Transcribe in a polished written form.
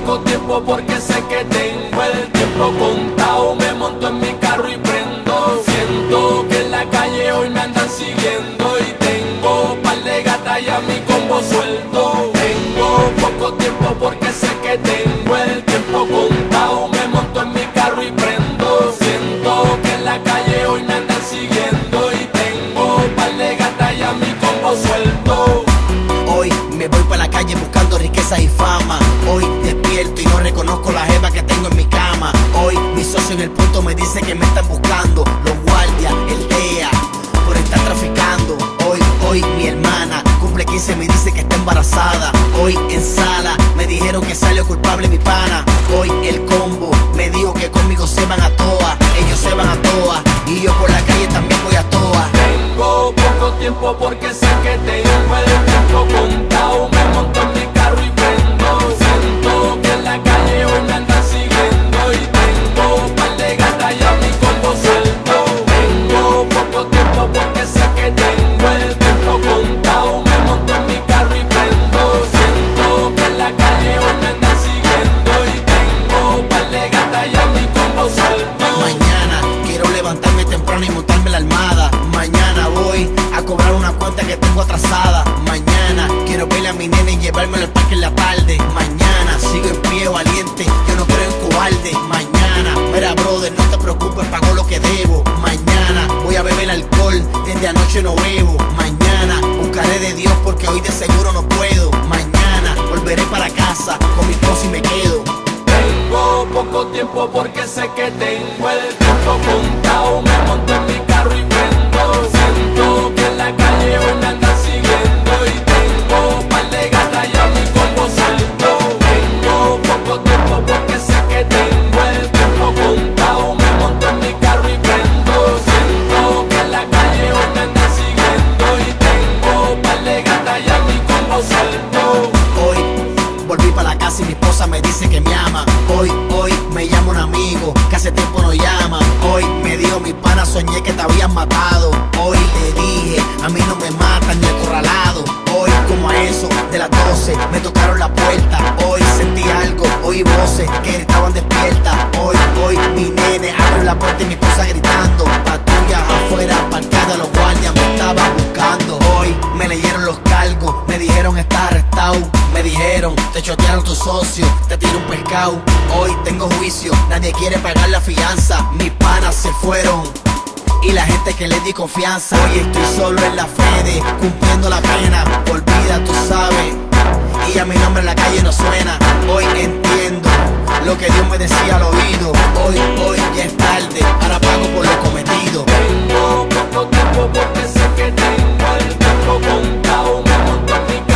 poco tiempo porque sé que tengo el tiempo contado. Me monto en mi carro y prendo. Siento que en la calle hoy me andan siguiendo y tengo par de gatas y a mi combo suelto. Tengo poco tiempo porque sé que tengo el tiempo contado. Me monto en mi carro y prendo. Siento que en la calle hoy me andan siguiendo y tengo par de gatas y a mi combo suelto. Hoy me voy para la calle buscando riquezas y fama. Hoy despierto y no reconozco la jeva que tengo en mi cama. Hoy mi socio en el punto me dice que me están buscando los guardias, el DEA, por estar traficando. Hoy mi hermana cumple 15, me dice que está embarazada. Hoy en sala me dijeron que salió culpable mi pana. Hoy el combo me dijo que conmigo se van a toa. Ellos se van a toa y yo por la calle también voy a toa. Tengo poco tiempo porque sé que tengo el tiempo contado. Me monto en mi carro y prendo. Siento que en la calle hoy me andan siguiendo y tengo par de gatas y a mi combo suelto. Tengo poco tiempo porque sé que tengo el tiempo contado. Me monto en mi carro y prendo. Siento que en la calle hoy me andan siguiendo y tengo par de gatas y a mi combo suelto. Mañana quiero levantarme temprano y montarme la almada. Mañana voy a cobrar una cuenta que tengo atrasada. Mañana quiero verle a mi nene y llevármelo al parque en la tarde. Mañana sigo en pie valiente, yo no creo en cobarde. Mañana, mira brother, no te preocupes, pago lo que debo. Mañana voy a beber alcohol, desde anoche no bebo. Mañana buscaré de Dios porque hoy de seguro no puedo. Mañana volveré para casa con mi esposa y me quedo. Tengo poco tiempo porque sé que tengo el tiempo contado. Me monto en mi carro y prendo. Siento que en la calle hoy me andan siguiendo y tengo par de gatas y a mi combo suelto. Tengo poco tiempo porque sé que tengo el tiempo contado. Me monto en mi carro y prendo. Siento que en la calle hoy me andan siguiendo y tengo par de gatas y a mi combo suelto. Hoy volví para la casa y mi esposa me dice que me ama. Hoy me llama un amigo que hace tiempo no llama. Hoy me dijo mi pana, soñé que te habían matado. Hoy le dije, a mí no me matan ni acorralado. Hoy como a eso de las 12 me tocaron la puerta. Hoy sentí algo, oí voces que gritaban despierta. Hoy mi nene abre la puerta y mi esposa gritando. Patrullas afuera parqueadas, los guardias me estaban buscando. Hoy me leyeron los cargos, me dijeron estás arrestado. Me dijeron, te chotearon tus socios, te tiró un pescado. Hoy tengo juicio, nadie quiere pagar la fianza. Mis panas se fueron y la gente que le di confianza. Hoy estoy solo en la Fede, cumpliendo la pena. Por vida tú sabes, y a mi nombre en la calle no suena. Hoy entiendo lo que Dios me decía al oído. Hoy ya es tarde, ahora pago por lo cometido. Tengo poco tiempo porque sé que tengo el tiempo contado. Me monto en mi